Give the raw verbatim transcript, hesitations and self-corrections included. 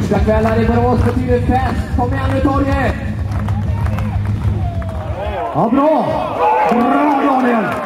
Torsdagskvällar i Borås betyder fest. Kom igen nu Torge! Ja, bra! Bra Daniel!